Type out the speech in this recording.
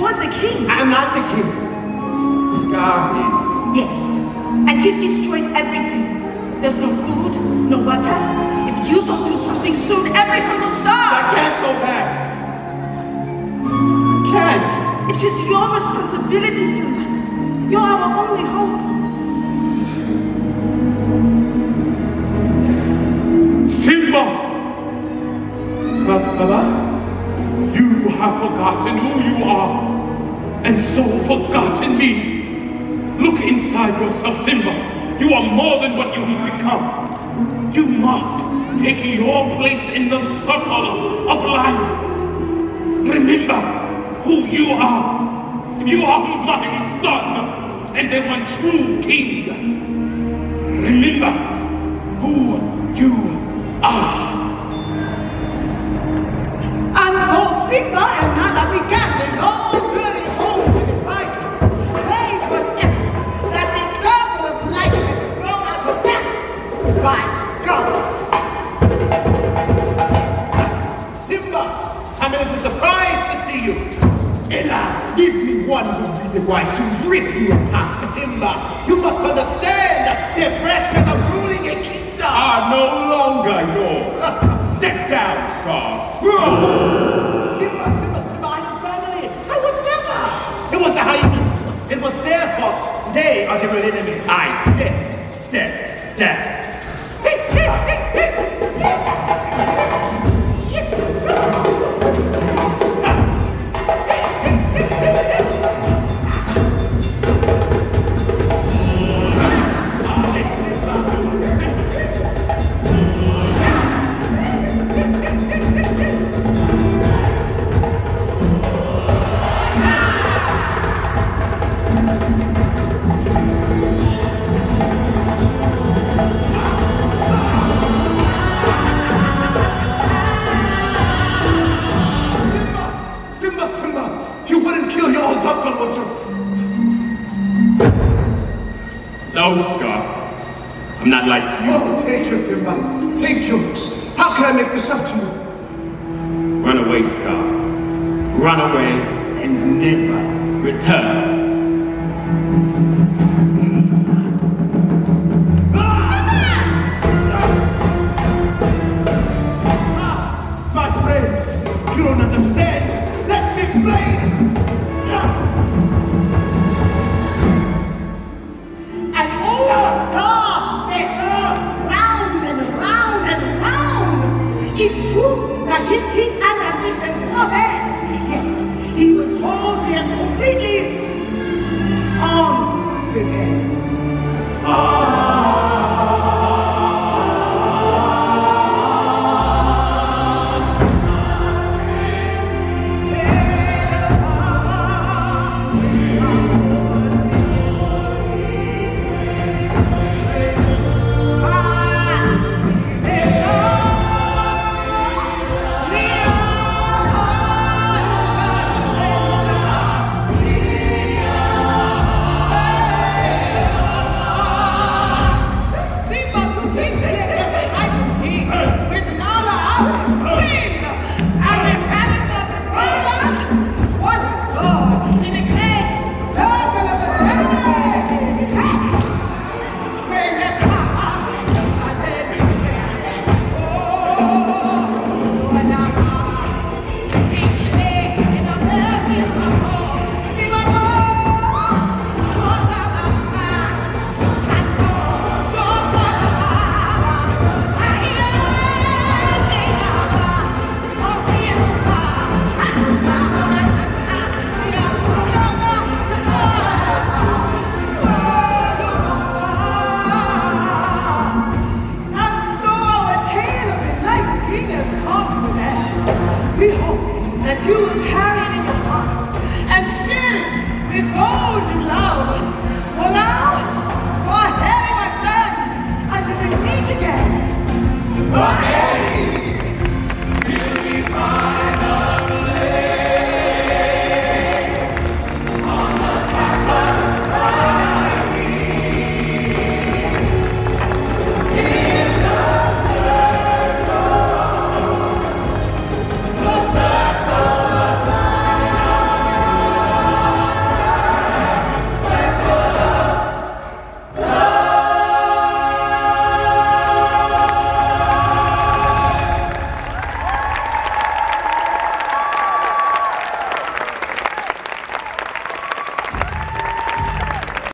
You're the king. I'm not the king. Scar is. Yes, and he's destroyed everything. There's no food, no water. If you don't do something soon, everyone will starve. I can't go back. I can't. It is your responsibility, Simba. You're our only hope. Simba! Baba? You have forgotten who you are, and so forgotten me. Look inside yourself, Simba. You are more than what you have become. You must take your place in the circle of life. Remember who you are. You are my son, and the one true king. Remember who you are. And so Simba and Nala began the long journey home to the tigers. They was evident that the circle of life had been thrown out of balance by Scar. Simba, I'm a little surprised to see you. Ella, give me one good reason why she rip you apart. Simba, you must understand the pressures of ruling a kingdom are no longer yours. Step down, Scar. Simba, I am family. I was never. It was the hyenas. It was their fault. They are the real enemy. I said, step down. No, Scar. I'm not like you. Oh, take you, Simba. Take you. How can I make this up to you? Run away, Scar. Run away and never return. My friends, you don't understand. Let me explain. It's true that his teeth and ambitions were bad, yet he was totally and completely unprepared.